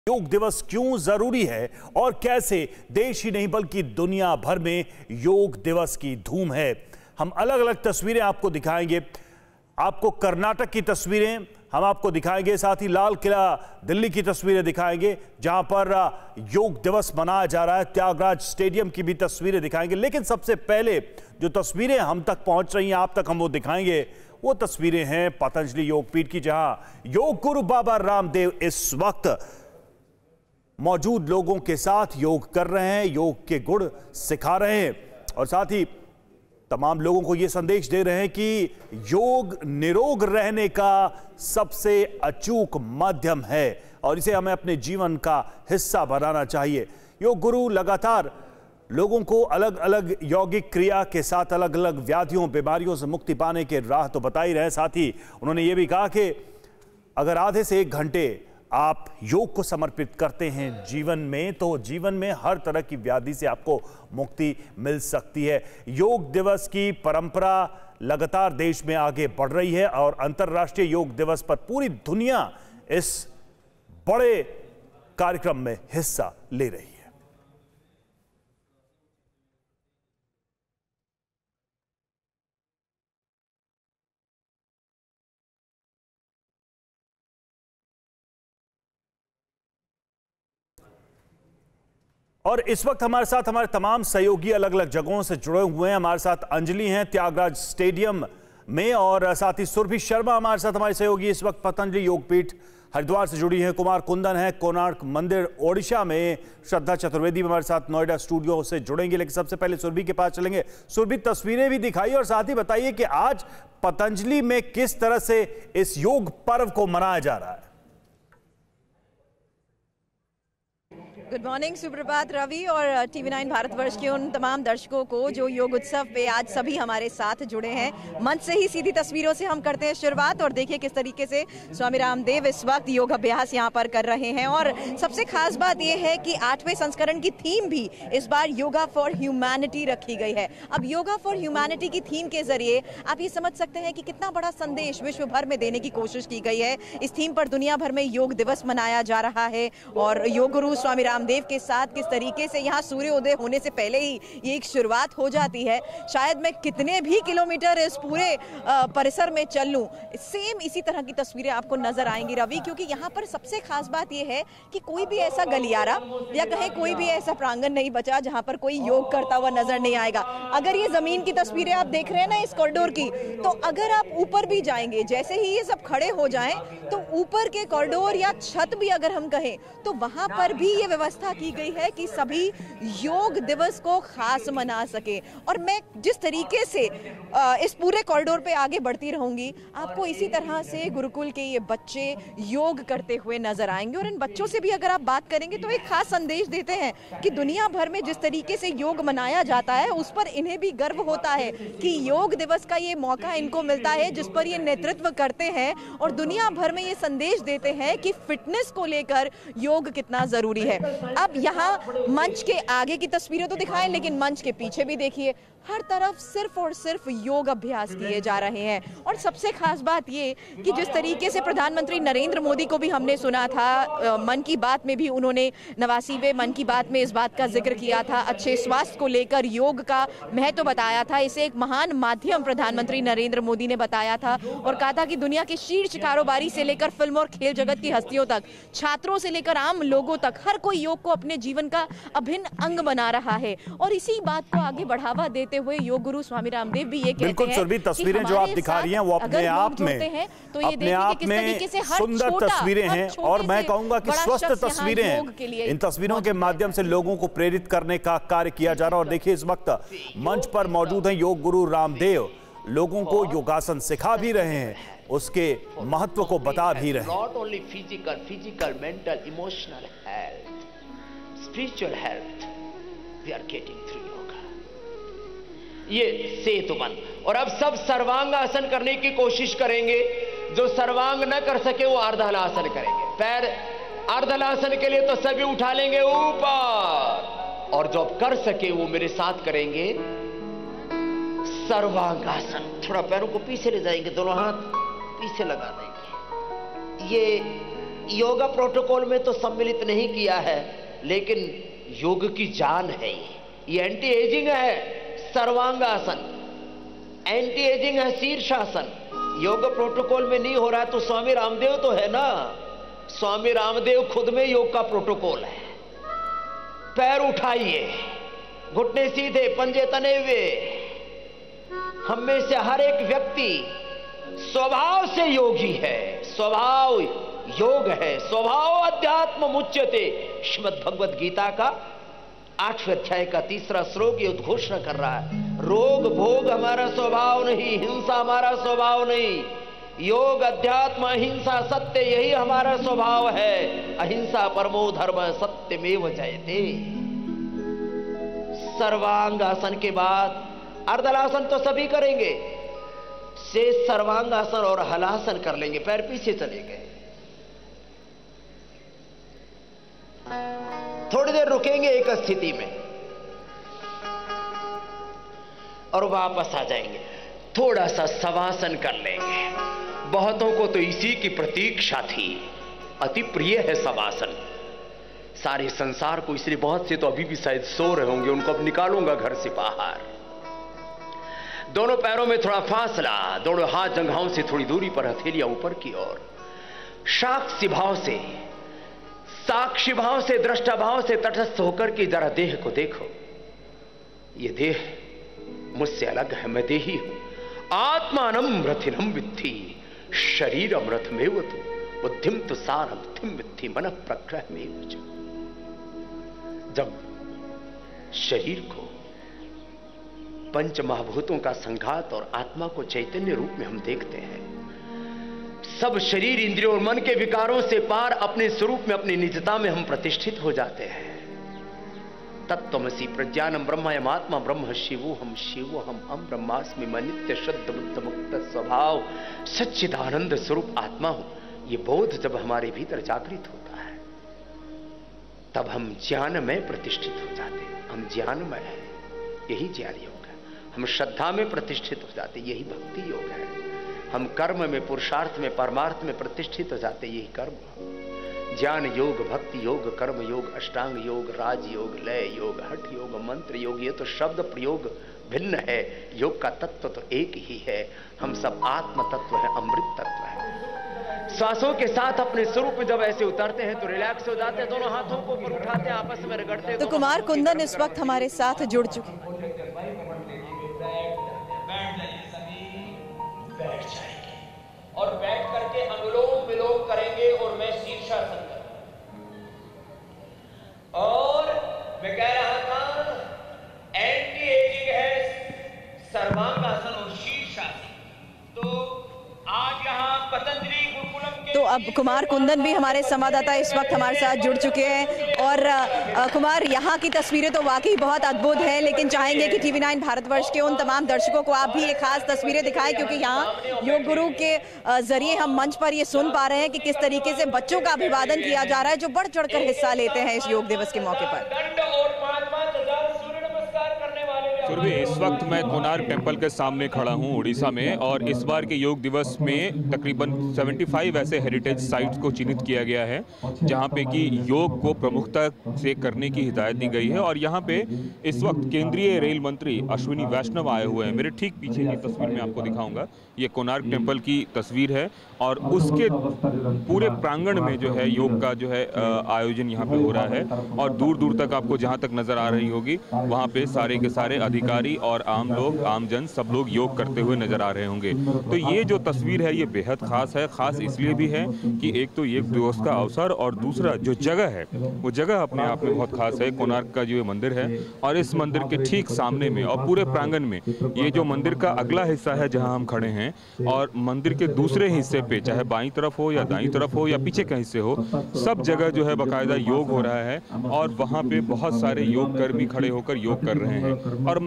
योग दिवस क्यों जरूरी है और कैसे देश ही नहीं बल्कि दुनिया भर में योग दिवस की धूम है। हम अलग अलग तस्वीरें आपको दिखाएंगे। आपको कर्नाटक की तस्वीरें हम आपको दिखाएंगे, साथ ही लाल किला दिल्ली की तस्वीरें दिखाएंगे जहां पर योग दिवस मनाया जा रहा है। त्यागराज स्टेडियम की भी तस्वीरें दिखाएंगे, लेकिन सबसे पहले जो तस्वीरें हम तक पहुंच रही हैं आप तक हम वो दिखाएंगे। वो तस्वीरें हैं पतंजलि योगपीठ की, जहां योग गुरु बाबा रामदेव इस वक्त मौजूद लोगों के साथ योग कर रहे हैं, योग के गुण सिखा रहे हैं और साथ ही तमाम लोगों को यह संदेश दे रहे हैं कि योग निरोग रहने का सबसे अचूक माध्यम है और इसे हमें अपने जीवन का हिस्सा बनाना चाहिए। योग गुरु लगातार लोगों को अलग अलग यौगिक क्रिया के साथ अलग अलग व्याधियों बीमारियों से मुक्ति पाने के राह तो बता ही रहे। साथ ही उन्होंने ये भी कहा कि अगर आधे से 1 घंटे आप योग को समर्पित करते हैं जीवन में, तो जीवन में हर तरह की व्याधि से आपको मुक्ति मिल सकती है। योग दिवस की परंपरा लगातार देश में आगे बढ़ रही है और अंतर्राष्ट्रीय योग दिवस पर पूरी दुनिया इस बड़े कार्यक्रम में हिस्सा ले रही है। और इस वक्त हमारे साथ हमारे तमाम सहयोगी अलग अलग जगहों से जुड़े हुए हैं। हमारे साथ अंजलि हैं त्यागराज स्टेडियम में और साथ ही सुरभि शर्मा हमारे साथ हमारे सहयोगी इस वक्त पतंजलि योगपीठ हरिद्वार से जुड़ी हैं। कुमार कुंदन है कोणार्क मंदिर ओडिशा में। श्रद्धा चतुर्वेदी हमारे साथ नोएडा स्टूडियो से जुड़ेंगे, लेकिन सबसे पहले सुरभि के पास चलेंगे। सुरभि, तस्वीरें भी दिखाइए और साथ ही बताइए कि आज पतंजलि में किस तरह से इस योग पर्व को मनाया जा रहा है। गुड मॉर्निंग, सुप्रभात रवि और TV9 भारतवर्ष के उन तमाम दर्शकों को जो योग उत्सव पे आज सभी हमारे साथ जुड़े हैं। मंच से ही सीधी तस्वीरों से हम करते हैं शुरुआत और देखिए किस तरीके से स्वामी रामदेव इस वक्त योग अभ्यास यहाँ पर कर रहे हैं। और सबसे खास बात यह है कि 8वें संस्करण की थीम भी इस बार योगा फॉर ह्यूमैनिटी रखी गई है। अब योगा फॉर ह्यूमैनिटी की थीम के जरिए आप ये समझ सकते हैं कि कितना बड़ा संदेश विश्व भर में देने की कोशिश की गई है। इस थीम पर दुनिया भर में योग दिवस मनाया जा रहा है और योग गुरु स्वामी रामदेव के साथ किस तरीके से यहाँ सूर्योदय होने से पहले ही ये एक शुरुआत हो जाती है। शायद मैं कितने भी किलोमीटर इस पूरे परिसर में चल लूं, सेम इसी तरह की तस्वीरें आपको नजर आएंगी रवि, क्योंकि यहाँ पर सबसे खास बात यह है कि कोई भी ऐसा गलियारा या कहें कोई भी ऐसा प्रांगण नहीं बचा जहां पर कोई योग करता हुआ नजर नहीं आएगा। अगर ये जमीन की तस्वीरें आप देख रहे हैं ना इस कॉरिडोर की, तो अगर आप ऊपर भी जाएंगे, जैसे ही ये सब खड़े हो जाएं तो ऊपर के कॉरिडोर या छत भी अगर हम कहें तो वहां पर भी ये व्यवस्था की गई है कि सभी योग दिवस को खास मना सके। और मैं जिस तरीके से इस पूरे कॉरिडोर पे आगे बढ़ती रहूंगी, आपको इसी तरह से गुरुकुल के ये बच्चे योग करते हुए नजर आएंगे। और इन बच्चों से भी अगर आप बात करेंगे तो एक खास संदेश देते हैं कि दुनिया भर में जिस तरीके से योग मनाया जाता है उस पर इन्हें भी गर्व होता है कि योग दिवस का ये मौका इनको मिलता है जिस पर ये नेतृत्व करते हैं और दुनिया भर में ये संदेश देते हैं कि फिटनेस को लेकर योग कितना जरूरी है। अब यहाँ मंच के आगे की तस्वीरें तो दिखाएं, लेकिन मंच के पीछे भी देखिए, हर तरफ सिर्फ और सिर्फ योग अभ्यास किए जा रहे हैं। और सबसे खास बात ये कि जिस तरीके से प्रधानमंत्री नरेंद्र मोदी को भी हमने सुना था, मन की बात में भी उन्होंने 89वें मन की बात में इस बात का जिक्र किया था, अच्छे स्वास्थ्य को लेकर योग का महत्व बताया था। इसे एक महान माध्यम प्रधानमंत्री नरेंद्र मोदी ने बताया था और कहा था कि दुनिया के शीर्ष कारोबारी से लेकर फिल्म और खेल जगत की हस्तियों तक, छात्रों से लेकर आम लोगों तक, हर कोई योग को अपने जीवन का अभिन्न अंग बना रहा है। और इसी बात को आगे बढ़ावा देते हुए योग गुरु स्वामी रामदेव भी ये कहते हैं कि तस्वीरें जो आप दिखा रही हैं वो अपने आप में सुंदर तस्वीरें हैं और मैं कहूंगा कि स्वस्थ तस्वीरें हैं। इन तस्वीरों के माध्यम से लोगों को प्रेरित करने का कार्य किया जा रहा है। और देखिए इस वक्त मंच पर मौजूद हैं योग गुरु रामदेव, लोगों को योगासन सिखा भी रहे हैं, उसके महत्व को बता भी रहे हैं। Not only physical mental emotional health, spiritual health we are getting through yoga. ये सेतुबंद। और अब सब सर्वांग आसन करने की कोशिश करेंगे। जो सर्वांग न कर सके वो अर्धहलासन करेंगे। पैर अर्धहलासन के लिए तो सभी उठा लेंगे ऊपर, और जो कर सके वो मेरे साथ करेंगे सर्वांगासन। थोड़ा पैरों को पीछे ले जाएंगे, दोनों हाथ पीछे लगा देंगे। ये योगा प्रोटोकॉल में तो सम्मिलित नहीं किया है, लेकिन योग की जान है ये एंटी एजिंग है सर्वांगासन, एंटी एजिंग है शीर्षासन। योग प्रोटोकॉल में नहीं हो रहा है तो स्वामी रामदेव तो है ना, स्वामी रामदेव खुद में योग का प्रोटोकॉल है। पैर उठाइए, घुटने सीधे, पंजे तने हुए। हम में से हर एक व्यक्ति स्वभाव से योगी है, स्वभाव योग है, स्वभाव अध्यात्म मुच्यते। श्रीमद् भगवद गीता का 8वें अध्याय का 3रा श्लोक ये उद्घोषणा कर रहा है, रोग भोग हमारा स्वभाव नहीं, हिंसा हमारा स्वभाव नहीं, योग अध्यात्म अहिंसा सत्य यही हमारा स्वभाव है। अहिंसा परमो धर्म सत्यमेव जयते। सर्वांगासन के बाद अर्धलासन तो सभी करेंगे, शेष सर्वांगासन और हलासन कर लेंगे। पैर पीछे चले गए, थोड़ी देर रुकेंगे एक स्थिति में और वापस आ जाएंगे। थोड़ा सा शवासन कर लेंगे। बहुतों को तो इसी की प्रतीक्षा थी, अति प्रिय है शवासन सारे संसार को, इसलिए बहुत से तो अभी भी शायद सो रहे होंगे, उनको अब निकालूंगा घर से बाहर। दोनों पैरों में थोड़ा फासला, दोनों हाथ जंघाओं से थोड़ी दूरी पर, हथेलियां ऊपर की ओर। साक्षी भाव से दृष्टा भाव से तटस्थ होकर के जरा देह को देखो। ये देह मुझसे अलग है, मैं देही हूं। आत्मानम रथिनम विद्धि शरीरम रथमेव तु बुद्धिम तु सारथिम विद्धि मन प्रक्रहमेव च। जब शरीर को पंच महाभूतों का संघात और आत्मा को चैतन्य रूप में हम देखते हैं, सब शरीर इंद्रियों और मन के विकारों से पार अपने स्वरूप में, अपनी निजता में हम प्रतिष्ठित हो जाते हैं। तत्त्वमसि प्रज्ञानम ब्रह्मयम आत्मा ब्रह्म शिवोहम हम ब्रह्मास्मि मैं नित्य शुद्ध बुद्ध मुक्त स्वभाव सच्चिदानंद स्वरूप आत्मा हूं। ये बोध जब हमारे भीतर जागृत होता है, तब हम ज्ञान में प्रतिष्ठित हो जाते हैं। हम ज्ञानमय है, यही ज्ञान योग है। हम श्रद्धा में प्रतिष्ठित हो जाते, यही भक्ति योग है। हम कर्म में, पुरुषार्थ में, परमार्थ में प्रतिष्ठित हो जाते, यही कर्म। ज्ञान योग, भक्ति योग, कर्म योग, अष्टांग योग, राज योग, लय योग, हठ योग, मंत्र योग, ये तो शब्द प्रयोग भिन्न है, योग का तत्व तो एक ही है। हम सब आत्म तत्व है, अमृत तत्व है। श्वासों के साथ अपने स्वरूप में जब ऐसे उतरते हैं तो रिलैक्स हो जाते हैं, दोनों हाथों को ऊपर उठाते हैं, आपस में रगड़ते हैं। तो कुमार कुंदन इस वक्त हमारे साथ जुड़ चुके हैं। बैठ जाएंगे और बैठ करके अनुलोम विलोम करेंगे और मैं शीर्षासन करूंगा। और मैं कह रहा था एंटी एजिंग है सर्वांगासन और शीर्षासन। तो आज यहाँ पतंजलि गुरुकुलम के तो अब कुमार कुंदन भी हमारे संवाददाता इस वक्त हमारे साथ जुड़ चुके हैं। और कुमार, यहाँ की तस्वीरें तो वाकई बहुत अद्भुत हैं, लेकिन चाहेंगे कि TV9 भारतवर्ष के उन तमाम दर्शकों को आप भी ये खास तस्वीरें दिखाएं, क्योंकि यहाँ योग गुरु के जरिए हम मंच पर ये सुन पा रहे हैं कि किस तरीके से बच्चों का अभिवादन किया जा रहा है, जो बढ़ चढ़कर हिस्सा लेते हैं इस योग दिवस के मौके पर। इस वक्त मैं कोणार्क टेम्पल के सामने खड़ा हूं उड़ीसा में, और इस बार के योग दिवस में तकरीबन 75 ऐसे हेरिटेज साइट्स को चिन्हित किया गया है जहां पे कि योग को प्रमुखता से करने की हिदायत दी गई है। और यहां पे इस वक्त केंद्रीय रेल मंत्री अश्विनी वैष्णव आए हुए हैं। मेरे ठीक पीछे की तस्वीर में आपको दिखाऊंगा, ये कोणार्क टेम्पल की तस्वीर है और उसके पूरे प्रांगण में जो है योग का जो है आयोजन यहाँ पे हो रहा है। और दूर दूर तक आपको जहाँ तक नजर आ रही होगी वहाँ पे सारे के सारे अधिकारी और आम लोग, आमजन सब लोग योग करते हुए नजर आ रहे होंगे। तो ये जो तस्वीर है ये बेहद खास है। खास इसलिए भी है कि एक तो योग दिवस का अवसर, और दूसरा जो जगह है वो जगह अपने आप में बहुत खास है। कोणार्क का जो ये मंदिर है और इस मंदिर के ठीक सामने में और पूरे प्रांगण में ये जो मंदिर का अगला हिस्सा है जहाँ हम खड़े हैं, और मंदिर के दूसरे हिस्से पे चाहे बाईं तरफ हो या दाईं तरफ हो या पीछे कहीं से हो, सब जगह जो है बाकायदा योग हो रहा है। और वहाँ पे बहुत सारे योग कर्मी खड़े होकर योग कर रहे हैं। और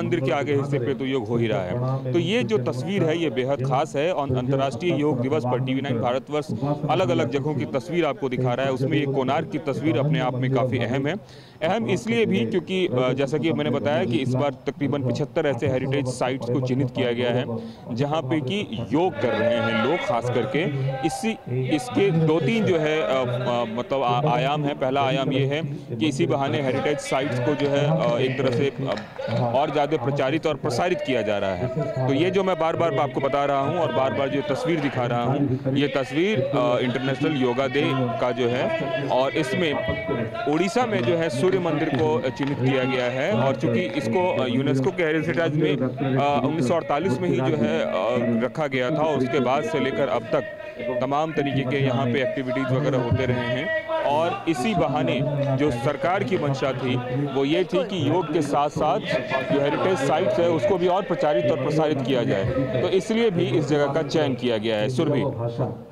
मंदिर के आगे हिस्से पे तो योग हो ही रहा है। तो ये जो तस्वीर है ये बेहद खास है और अंतर्राष्ट्रीय योग दिवस पर TV9 भारतवर्ष अलग अलग जगहों की तस्वीर आपको दिखा रहा है। उसमें ये कोणार्क की तस्वीर अपने आप में काफ़ी अहम है। अहम इसलिए भी क्योंकि जैसा कि मैंने बताया कि इस बार तकरीबन 75 ऐसे हेरिटेज साइट्स को चिन्हित किया गया है जहाँ पे कि योग कर रहे हैं लोग, खास करके इसके 2-3 जो है मतलब आयाम है। पहला आयाम ये है कि इसी बहाने हेरिटेज साइट्स को जो है एक तरह से और ज़्यादा प्रचारित और प्रसारित किया जा रहा है। तो ये जो मैं बार बार आपको बता रहा हूँ और बार बार जो तस्वीर दिखा रहा हूँ, ये तस्वीर इंटरनेशनल योगा डे का जो है, और इसमें उड़ीसा में जो है सूर्य मंदिर को चिन्हित किया गया है। और चूंकि इसको यूनेस्को के हेरिटेज में 1948 में ही जो है रखा गया था और उसके बाद से लेकर अब तक तमाम तरीके के यहाँ पे एक्टिविटीज़ वगैरह होते रहे हैं। और इसी बहाने जो सरकार की मंशा थी वो ये थी कि योग के साथ साथ जो हेरिटेज साइट्स है उसको भी और प्रचारित और प्रसारित किया जाए। तो इसलिए भी इस जगह का चयन किया गया है। सुरभि।